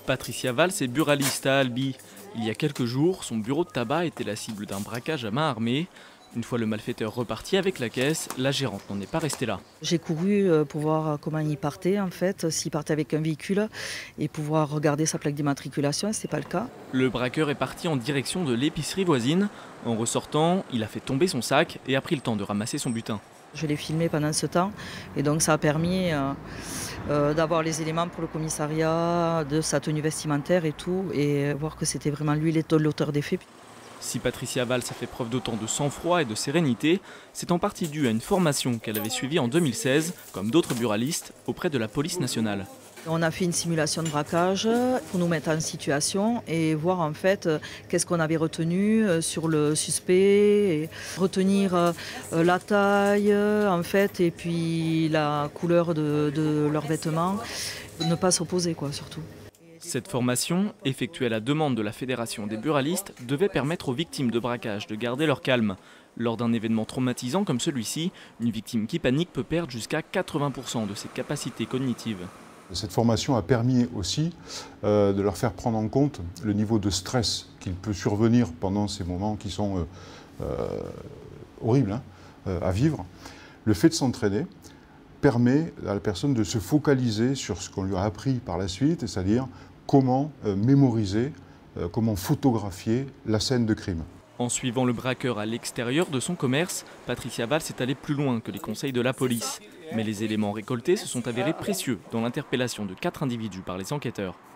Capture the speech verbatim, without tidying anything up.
Patricia Valls est buraliste à Albi. Il y a quelques jours, son bureau de tabac était la cible d'un braquage à main armée. Une fois le malfaiteur reparti avec la caisse, la gérante n'en est pas restée là. J'ai couru pour voir comment il partait en fait, s'il partait avec un véhicule et pouvoir regarder sa plaque d'immatriculation, et ce n'est pas le cas. Le braqueur est parti en direction de l'épicerie voisine. En ressortant, il a fait tomber son sac et a pris le temps de ramasser son butin. Je l'ai filmé pendant ce temps et donc ça a permis euh, euh, d'avoir les éléments pour le commissariat, de sa tenue vestimentaire et tout, et voir que c'était vraiment lui l'auteur des faits. Si Patricia Valls a fait preuve d'autant de sang-froid et de sérénité, c'est en partie dû à une formation qu'elle avait suivie en deux mille seize, comme d'autres buralistes, auprès de la police nationale. On a fait une simulation de braquage pour nous mettre en situation et voir en fait qu'est-ce qu'on avait retenu sur le suspect, et retenir la taille en fait et puis la couleur de, de leurs vêtements, ne pas s'opposer quoi surtout. Cette formation, effectuée à la demande de la Fédération des buralistes, devait permettre aux victimes de braquage de garder leur calme. Lors d'un événement traumatisant comme celui-ci, une victime qui panique peut perdre jusqu'à quatre-vingts pour cent de ses capacités cognitives. Cette formation a permis aussi euh, de leur faire prendre en compte le niveau de stress qu'il peut survenir pendant ces moments qui sont euh, euh, horribles hein, euh, à vivre. Le fait de s'entraîner permet à la personne de se focaliser sur ce qu'on lui a appris par la suite, c'est-à-dire comment euh, mémoriser, euh, comment photographier la scène de crime. En suivant le braqueur à l'extérieur de son commerce, Patricia Valls est allée plus loin que les conseils de la police. Mais les éléments récoltés se sont avérés précieux dans l'interpellation de quatre individus par les enquêteurs.